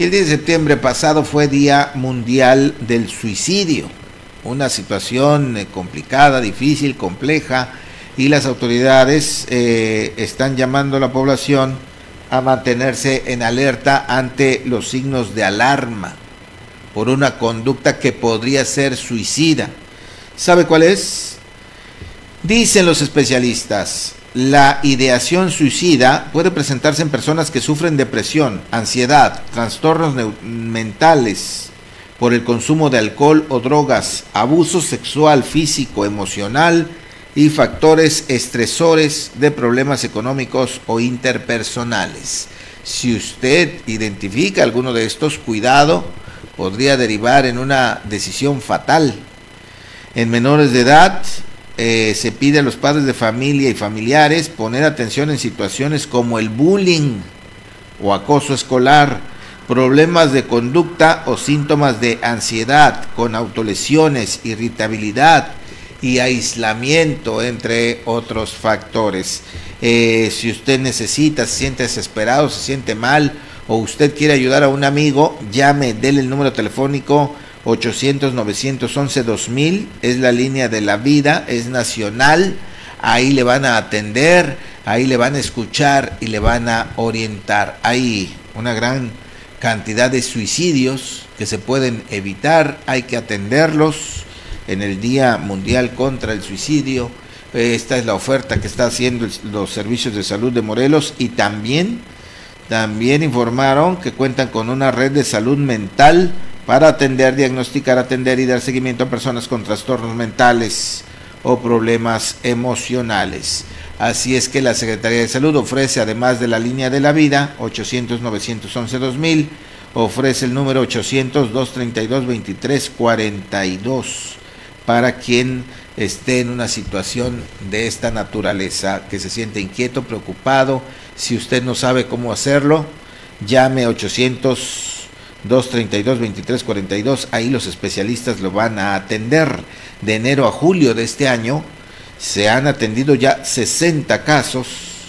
Y el 10 de septiembre pasado fue Día Mundial del Suicidio, una situación complicada, difícil, compleja, y las autoridades están llamando a la población a mantenerse en alerta ante los signos de alarma por una conducta que podría ser suicida. ¿Sabe cuál es? Dicen los especialistas, la ideación suicida puede presentarse en personas que sufren depresión, ansiedad, trastornos mentales por el consumo de alcohol o drogas, abuso sexual, físico, emocional y factores estresores de problemas económicos o interpersonales. Si usted identifica alguno de estos, cuidado, podría derivar en una decisión fatal. En menores de edad, se pide a los padres de familia y familiares poner atención en situaciones como el bullying o acoso escolar, problemas de conducta o síntomas de ansiedad con autolesiones, irritabilidad y aislamiento, entre otros factores. Si usted necesita, se siente desesperado, se siente mal o usted quiere ayudar a un amigo, llame, dele el número telefónico 800-911-2000, es la línea de la vida, es nacional, ahí le van a atender, ahí le van a escuchar y le van a orientar. Hay una gran cantidad de suicidios que se pueden evitar, hay que atenderlos en el Día Mundial contra el Suicidio. Esta es la oferta que está haciendo los servicios de salud de Morelos, y también informaron que cuentan con una red de salud mental para atender, diagnosticar, atender y dar seguimiento a personas con trastornos mentales o problemas emocionales. Así es que la Secretaría de Salud ofrece, además de la línea de la vida, 800-911-2000, ofrece el número 800-232-2342 para quien esté en una situación de esta naturaleza, que se siente inquieto, preocupado. Si usted no sabe cómo hacerlo, llame 800-232-2342, ahí los especialistas lo van a atender. De enero a julio de este año se han atendido ya 60 casos,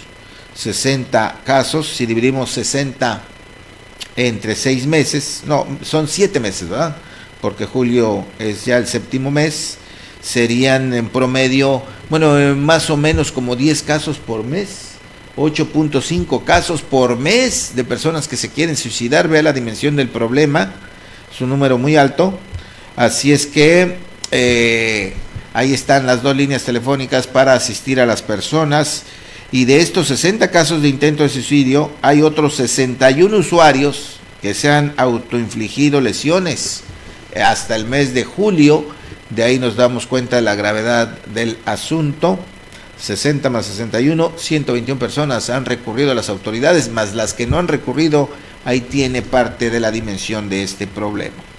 si dividimos 60 entre 6 meses, no, son 7 meses, ¿verdad? Porque julio es ya el séptimo mes, serían en promedio, bueno, más o menos como 10 casos por mes, 8.5 casos por mes de personas que se quieren suicidar. Vea la dimensión del problema, es un número muy alto. Así es que ahí están las dos líneas telefónicas para asistir a las personas. Y de estos 60 casos de intento de suicidio, hay otros 61 usuarios que se han autoinfligido lesiones hasta el mes de julio. De ahí nos damos cuenta de la gravedad del asunto. 60 más 61, 121 personas han recurrido a las autoridades, más las que no han recurrido. Ahí tiene parte de la dimensión de este problema.